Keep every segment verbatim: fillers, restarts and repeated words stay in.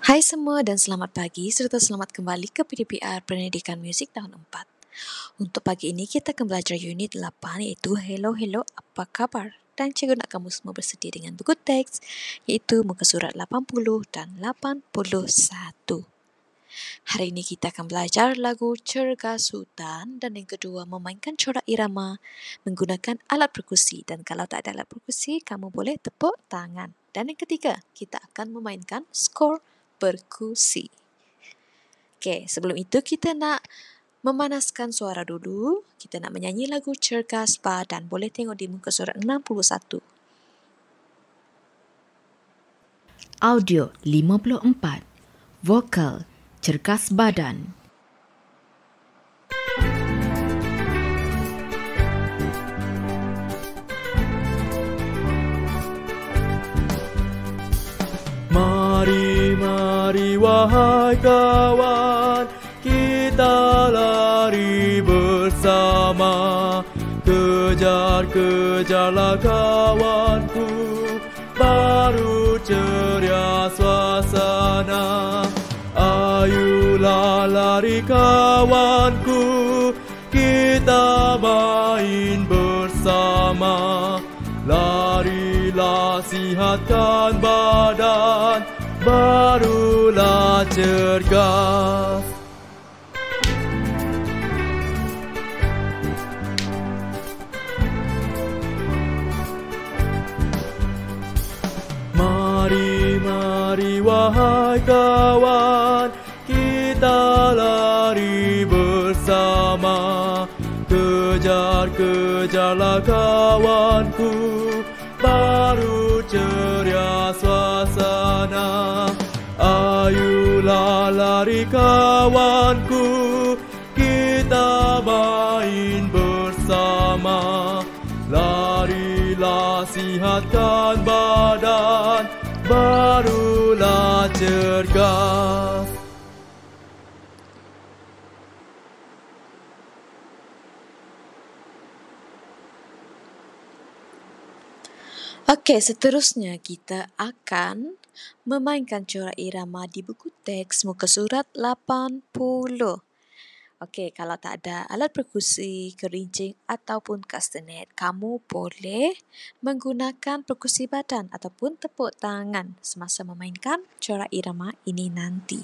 Hai semua dan selamat pagi serta selamat kembali ke P D P R Pendidikan Muzik tahun empat. Untuk pagi ini kita akan belajar unit lapan iaitu Hello Hello Apa Khabar? Dan cikgu nak kamu semua bersedia dengan buku teks iaitu muka surat lapan puluh dan lapan puluh satu. Hari ini kita akan belajar lagu Cergas Hutan dan yang kedua memainkan corak irama menggunakan alat perkusi, dan kalau tak ada alat perkusi kamu boleh tepuk tangan. Dan yang ketiga kita akan memainkan skor perkusi. Okey, sebelum itu kita nak memanaskan suara dulu. Kita nak menyanyi lagu Cergas Badan. Boleh tengok di muka surat enam puluh satu. Audio lima puluh empat. Vokal Cergas Badan. Mari, mari wahai kawan, kita lari bersama. Kejar, kejarlah kawanku, baru ceria suasana. Ayolah lari kawanku, kita main bersama. Larilah sihatkan badan, barulah cergas. Mari, mari wahai kawan, kita lari bersama. Kejar, kejarlah kawanku, baru ceria suasana. Ayolah lari kawanku, kita main bersama. Larilah sihatkan badan, barulah cergas. Okey, seterusnya kita akan memainkan corak irama di buku teks muka surat lapan puluh. Okey, kalau tak ada alat perkusi, gerincing ataupun kastanet, kamu boleh menggunakan perkusi badan ataupun tepuk tangan semasa memainkan corak irama ini nanti.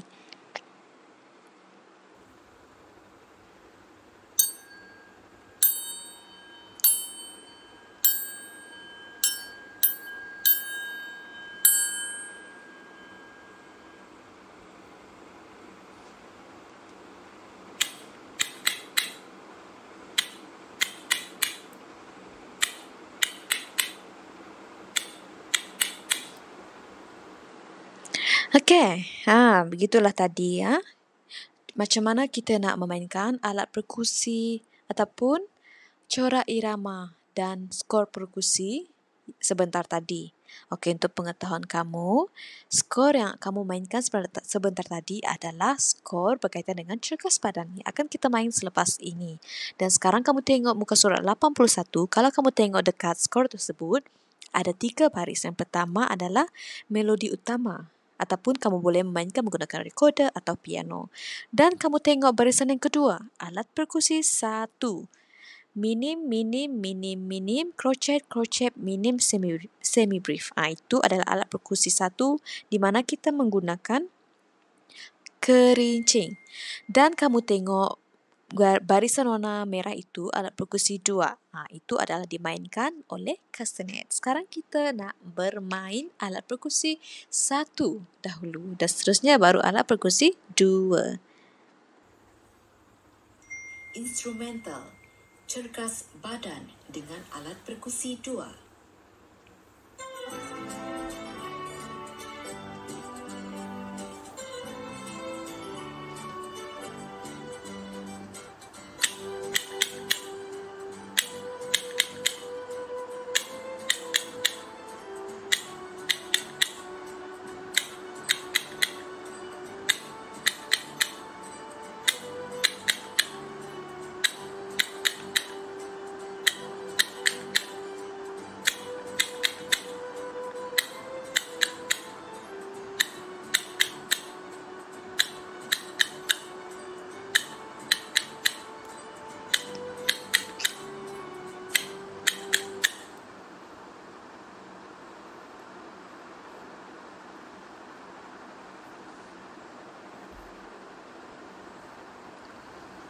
Okey, ha, begitulah tadi ya. Macam mana kita nak memainkan alat perkusi ataupun corak irama dan skor perkusi sebentar tadi. Okey, untuk pengetahuan kamu, skor yang kamu mainkan sebentar, sebentar tadi adalah skor berkaitan dengan cergas badan yang akan kita main selepas ini. Dan sekarang kamu tengok muka surat lapan puluh satu, kalau kamu tengok dekat skor tersebut, ada tiga baris. Yang pertama adalah melodi utama, ataupun kamu boleh memainkan menggunakan recorder atau piano. Dan kamu tengok barisan yang kedua, alat perkusi satu. Minim, minim, minim, minim, crochet, crochet, minim, semi, semi brief. Ah, itu adalah alat perkusi satu di mana kita menggunakan kerincing. Dan kamu tengok barisan warna merah itu alat perkusi dua. Ha, itu adalah dimainkan oleh kastanet. Sekarang kita nak bermain alat perkusi satu dahulu dan seterusnya baru alat perkusi dua. Instrumental Cergas Badan dengan alat perkusi dua.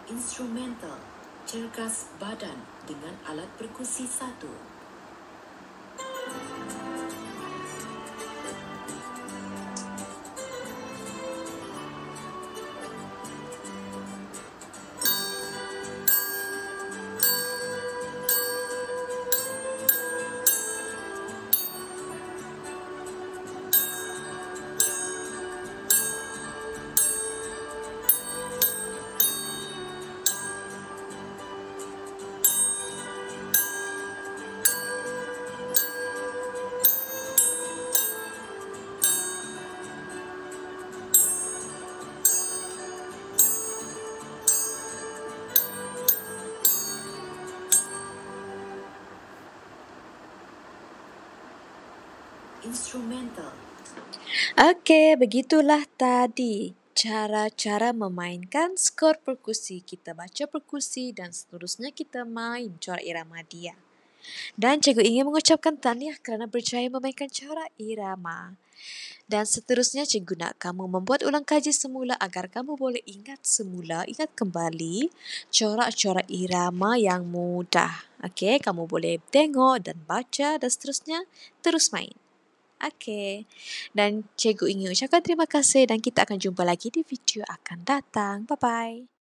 Instrumental, cergas badan dengan alat perkusi satu. Instrumental. Okey, begitulah tadi cara-cara memainkan skor perkusi. Kita baca perkusi dan seterusnya kita main corak irama dia. Dan cikgu ingin mengucapkan tahniah kerana berjaya memainkan corak irama. Dan seterusnya cikgu nak kamu membuat ulang kaji semula agar kamu boleh ingat semula, ingat kembali corak-corak irama yang mudah. Okey, kamu boleh tengok dan baca dan seterusnya terus main. Okey. Dan cikgu ingin ucapkan terima kasih dan kita akan jumpa lagi di video akan datang. Bye-bye.